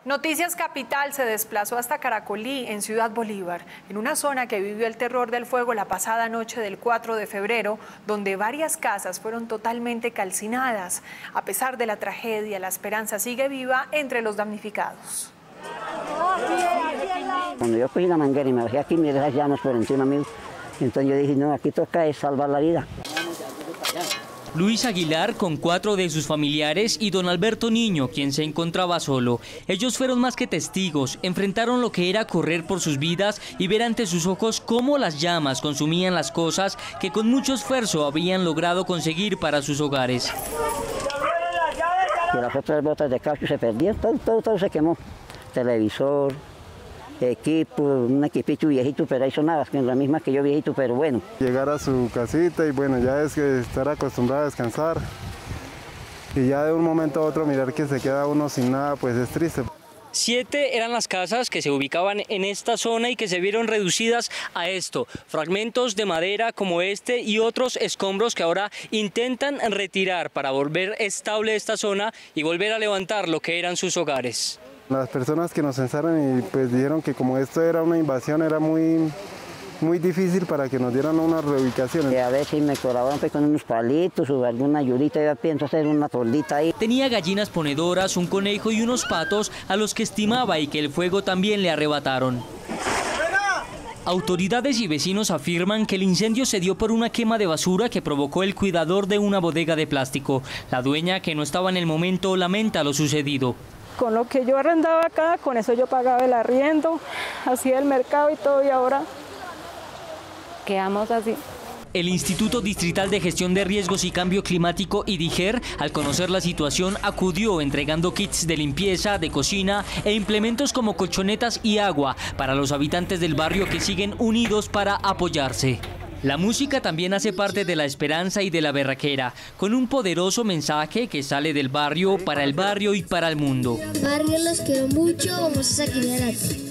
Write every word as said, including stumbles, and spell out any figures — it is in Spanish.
Noticias Capital se desplazó hasta Caracolí, en Ciudad Bolívar, en una zona que vivió el terror del fuego la pasada noche del cuatro de febrero, donde varias casas fueron totalmente calcinadas. A pesar de la tragedia, la esperanza sigue viva entre los damnificados. Cuando yo cogí la manguera y me bajé aquí, miré esas llamas por encima mío, entonces yo dije, no, aquí toca es salvar la vida. Luis Aguilar con cuatro de sus familiares y don Alberto Niño, quien se encontraba solo. Ellos fueron más que testigos, enfrentaron lo que era correr por sus vidas y ver ante sus ojos cómo las llamas consumían las cosas que con mucho esfuerzo habían logrado conseguir para sus hogares. Y las otras botas de caucho se perdían, todo, todo, todo se quemó. Televisor, equipo, un equipito viejito, pero ahí sonaba, que es la misma que yo viejito, pero bueno. Llegar a su casita y bueno, ya es que estar acostumbrado a descansar y ya de un momento a otro mirar que se queda uno sin nada, pues es triste. Siete eran las casas que se ubicaban en esta zona y que se vieron reducidas a esto, fragmentos de madera como este y otros escombros que ahora intentan retirar para volver estable esta zona y volver a levantar lo que eran sus hogares. Las personas que nos censaron y pues dijeron que como esto era una invasión era muy, muy difícil para que nos dieran una reubicación. Y a ver si me colaboran pues, con unos palitos o alguna ayudita, yo pienso hacer una toldita ahí. Tenía gallinas ponedoras, un conejo y unos patos a los que estimaba y que el fuego también le arrebataron. Autoridades y vecinos afirman que el incendio se dio por una quema de basura que provocó el cuidador de una bodega de plástico. La dueña, que no estaba en el momento, lamenta lo sucedido. Con lo que yo arrendaba acá, con eso yo pagaba el arriendo, hacía el mercado y todo, y ahora quedamos así. El Instituto Distrital de Gestión de Riesgos y Cambio Climático, IDIGER, al conocer la situación, acudió entregando kits de limpieza, de cocina e implementos como colchonetas y agua para los habitantes del barrio que siguen unidos para apoyarse. La música también hace parte de la esperanza y de la berraquera, con un poderoso mensaje que sale del barrio, para el barrio y para el mundo. Barrio, los quiero mucho, vamos a salir adelante.